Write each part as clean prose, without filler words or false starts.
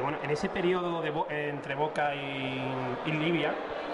bueno, en ese periodo entre Boca y Libia,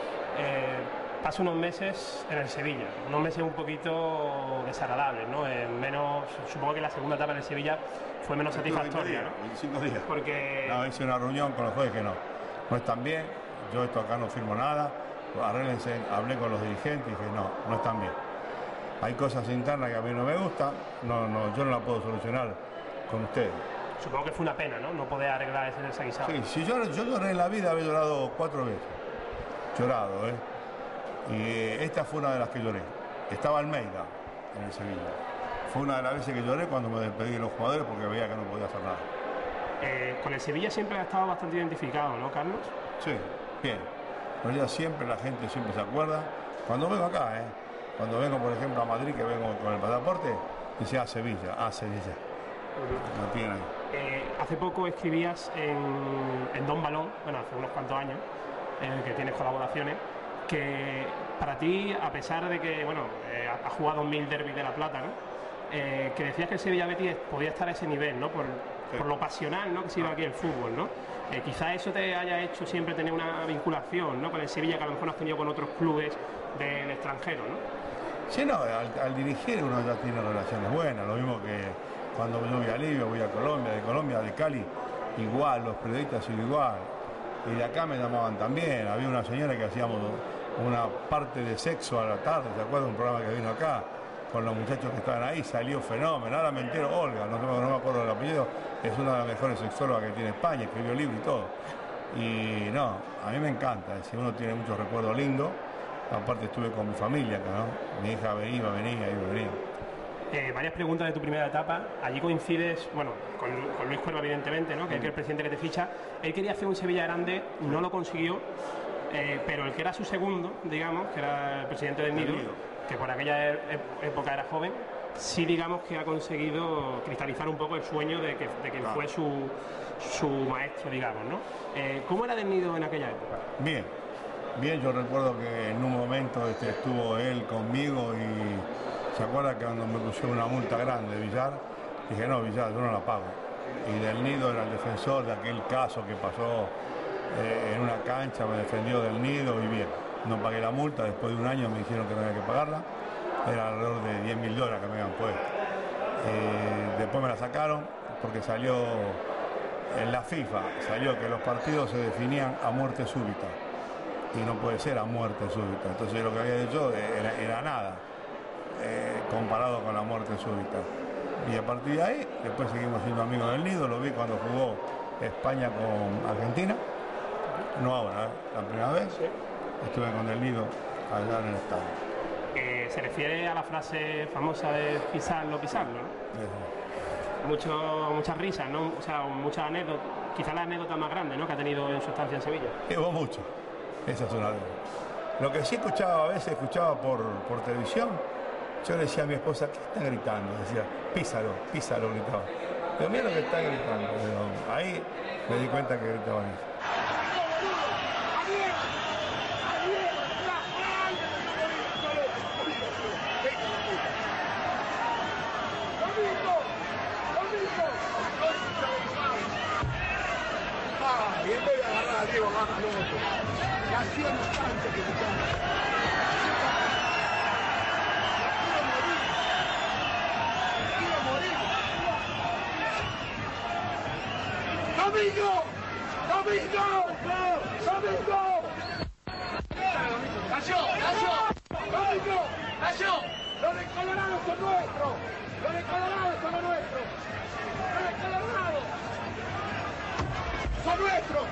paso unos meses en el Sevilla, unos meses un poquito desagradables, ¿no? Supongo que la segunda etapa en el Sevilla fue menos satisfactoria, ¿no? 25 días. Porque... No, hice una reunión con los jueces que no están bien, yo esto acá no firmo nada, arréglense, hablé con los dirigentes y dije, no están bien. Hay cosas internas que a mí no me gustan, yo no las puedo solucionar con ustedes. Supongo que fue una pena, ¿no? No poder arreglar ese guisado. Sí, si yo lloré en la vida, había llorado 4 veces. Llorado, Y esta fue una de las que lloré. Estaba Almeida en el Sevilla. Fue una de las veces que lloré cuando me despedí de los jugadores porque veía que no podía hacer nada. Con el Sevilla siempre ha estado bastante identificado, ¿no, Carlos? Sí, bien. Con ella siempre, la gente siempre se acuerda. Cuando vengo acá, cuando vengo, por ejemplo, a Madrid, que vengo con el pasaporte, dice Sevilla. No tiene ahí. Hace poco escribías en Don Balón, bueno, hace unos cuantos años, en el que tienes colaboraciones, que para ti, a pesar de que, bueno, has jugado 1000 derbis de La Plata, ¿no? Que decías que el Sevilla Betis podía estar a ese nivel, ¿no? Por lo pasional, ¿no? Que se iba aquí el fútbol, ¿no? Quizás eso te haya hecho siempre tener una vinculación, ¿no? Con el Sevilla, que a lo mejor no has tenido con otros clubes del extranjero, ¿no? Sí, no, al dirigir uno ya tiene relaciones buenas, lo mismo que cuando yo voy a Libia, voy a Colombia, de Colombia, de Cali, igual, los periodistas igual. Y de acá me llamaban también, había una señora que hacíamos una parte de sexo a la tarde, ¿se acuerdan? Un programa que vino acá, con los muchachos que estaban ahí, salió fenómeno. Ahora me entero, Olga, no me acuerdo del apellido, es una de las mejores sexólogas que tiene España, escribió libro y todo. Y no, a mí me encanta, si uno tiene muchos recuerdos lindos, aparte estuve con mi familia acá, ¿no? Mi hija venía. Varias preguntas de tu primera etapa. Allí coincides, bueno, con Luis Cuerva, evidentemente, ¿no? Que es el presidente que te ficha. Él quería hacer un Sevilla grande, no lo consiguió, pero el que era su segundo, digamos, que era el presidente del Nido, que por aquella época era joven, sí, digamos, que ha conseguido cristalizar un poco el sueño de que fue su maestro, digamos, ¿no? ¿Cómo era del Nido en aquella época? Bien, yo recuerdo que en un momento estuvo él conmigo y se acuerda que cuando me pusieron una multa grande de Villar, dije, no, Villar, yo no la pago. Y del Nido era el defensor de aquel caso que pasó en una cancha, me defendió del Nido y bien. No pagué la multa, después de un año me dijeron que no había que pagarla, era alrededor de $10.000 que me habían puesto. Después me la sacaron porque salió en la FIFA, salió que los partidos se definían a muerte súbita. Y no puede ser a muerte súbita. Entonces lo que había hecho era nada, comparado con la muerte súbita. Y a partir de ahí, después seguimos siendo amigos del Nido, lo vi cuando jugó España con Argentina, no ahora, la primera vez, estuve con el Nido allá en el estadio. Se refiere a la frase famosa de pisarlo, ¿no? Muchas risas, ¿no? O sea, muchas anécdotas, quizás la anécdota más grande, ¿no? Que ha tenido en su estancia en Sevilla. Hubo mucho. Esa es una de ellas. Lo que sí escuchaba, a veces escuchaba por televisión, yo le decía a mi esposa, ¿qué está gritando? Decía, písalo, gritaba. Pero mira lo que está gritando. Pero ahí me di cuenta que gritaban eso. Bien voy a agarrar a Diego más loco. Ya hacía una cancha que quiero morir. ¡Domingo! ¡Cayó! ¡Los de Colorado son nuestros! ¡Son nuestros!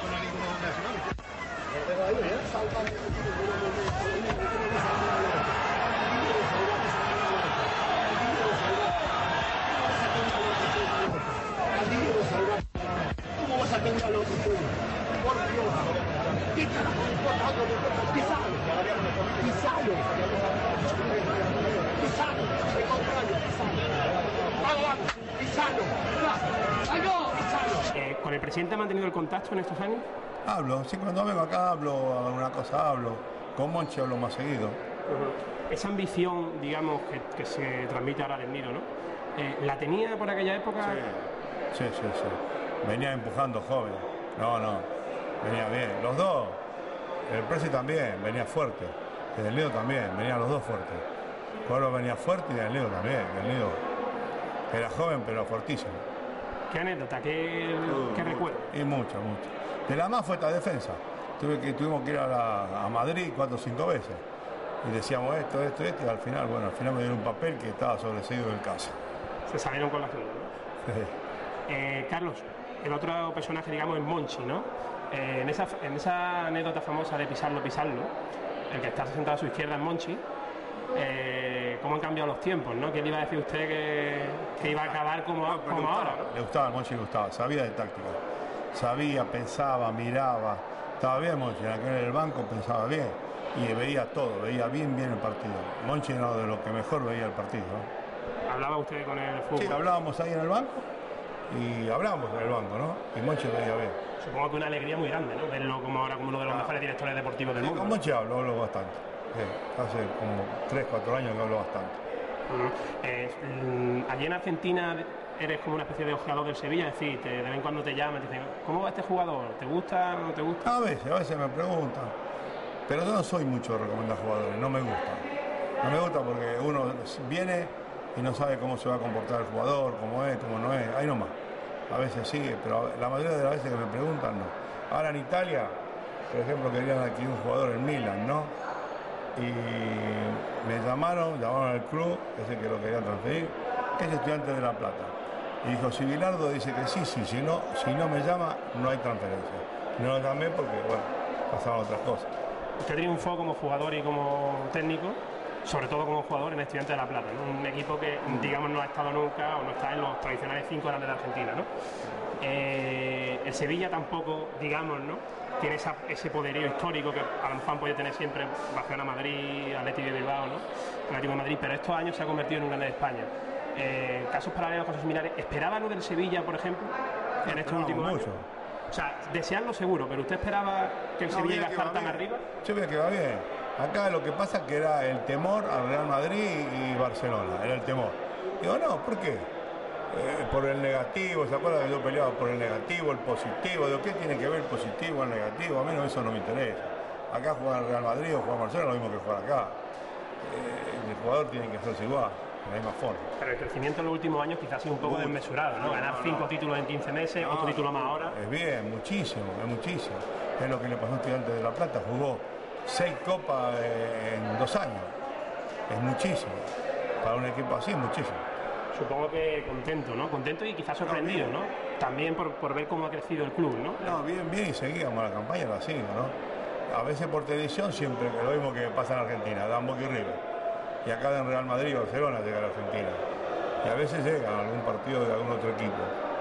¿Cómo vas a tener a los otros? Por Dios. ¿Qué carajo me importa algo de cosas? Pisalo. Al contrario, Vamos. Pisalo. ¿Con el presidente ha mantenido el contacto en estos años? Hablo, sí, cuando vengo acá hablo, alguna cosa hablo. Con Monchi hablo más seguido. Esa ambición, digamos, que se transmite ahora del Nido, ¿no? ¿La tenía por aquella época? Sí. Venía empujando joven. No, no, venía bien. Los dos, el Presi también, venía fuerte. Y Del Nido también, venían los dos fuertes. Coro venía fuerte y Del Nido también. Del Nido era joven pero fuertísimo. ¿Qué anécdota? ¿Qué recuerdo? Y mucho, mucho. De la más fue esta defensa. Tuvimos que ir a Madrid 4 o 5 veces. Y decíamos esto, y al final me dieron un papel que estaba sobreseído del caso. Se salieron con la suya, ¿no? Carlos, el otro personaje, digamos, es Monchi, ¿no? En esa anécdota famosa de pisarlo, el que está sentado a su izquierda es Monchi. ¿Cómo han cambiado los tiempos, no? ¿Qué le iba a decir usted que iba a acabar como ahora, ¿no? Le gustaba, Monchi le gustaba, sabía de táctica. Sabía, pensaba, miraba. Estaba bien Monchi, en el banco pensaba bien. Y veía todo, veía bien el partido. Monchi era de lo que mejor veía el partido, ¿no? ¿Hablaba usted con el fútbol? Sí, hablábamos ahí en el banco. Y hablábamos en el banco, ¿no? Y Monchi veía bien. Supongo que una alegría muy grande, ¿no? Verlo como ahora como uno de los mejores directores deportivos del mundo. Con Monchi hablo bastante. Hace como 3, 4 años que hablo bastante. Allí en Argentina eres como una especie de ojeador del Sevilla, es decir, de vez en cuando te llaman, te dicen, ¿cómo va este jugador? ¿Te gusta o no te gusta? A veces me preguntan. Pero yo no soy mucho de recomendar jugadores, no me gusta. No me gusta porque uno viene y no sabe cómo se va a comportar el jugador, cómo es, cómo no es. Ahí nomás. A veces sí, pero la mayoría de las veces que me preguntan, no. Ahora en Italia, por ejemplo, querían adquirir un jugador en Milan, ¿no? Y me llamaron al club, ese que lo querían transferir, que es Estudiantes de La Plata. Y dijo, si Bilardo dice que sí, si no me llama, no hay transferencia. No lo llamé porque, bueno, pasaban otras cosas. Usted triunfó como jugador y como técnico, sobre todo como jugador en Estudiantes de La Plata, ¿no? Un equipo que, digamos, no ha estado nunca o no está en los tradicionales 5 grandes de Argentina, ¿no? El Sevilla tampoco, digamos, ¿no? Tiene ese poderío histórico que a lo mejor han podido tener siempre Barcelona, Madrid, Atlético de Bilbao, ¿no? Atlético de Madrid, pero estos años se ha convertido en un grande de España. Casos paralelos, casos similares. ¿Esperaba lo del Sevilla, por ejemplo, en estos últimos años? O sea, desearlo seguro, pero ¿usted esperaba que el Sevilla iba a estar tan arriba? Yo veía que va bien. Acá lo que pasa es que era el temor al Real Madrid y Barcelona, era el temor. Digo, no, ¿por qué? Por el negativo, ¿se acuerdan que yo peleaba por el negativo, el positivo? Digo, ¿qué tiene que ver el positivo, el negativo? A mí no, eso no me interesa. Acá juega el Real Madrid o juega Barcelona, lo mismo que jugar acá. El jugador tiene que hacerse igual, de la misma forma. Pero el crecimiento en los últimos años quizás ha sido un poco desmesurado, ¿no? Ganar 5 títulos en 15 meses, otro título más ahora. Es bien, muchísimo, es muchísimo. Es lo que le pasó a Estudiantes de La Plata, jugó 6 copas en 2 años. Es muchísimo. Para un equipo así, muchísimo. Supongo que contento, ¿no? Contento y quizás sorprendido, ¿no? También por ver cómo ha crecido el club, ¿no? No, bien, y seguíamos la campaña, la sigo, ¿no? A veces por televisión siempre, lo mismo que pasa en Argentina, dan Boca y River. Y acá en Real Madrid y Barcelona llega a la Argentina. Y a veces llega a algún partido de algún otro equipo.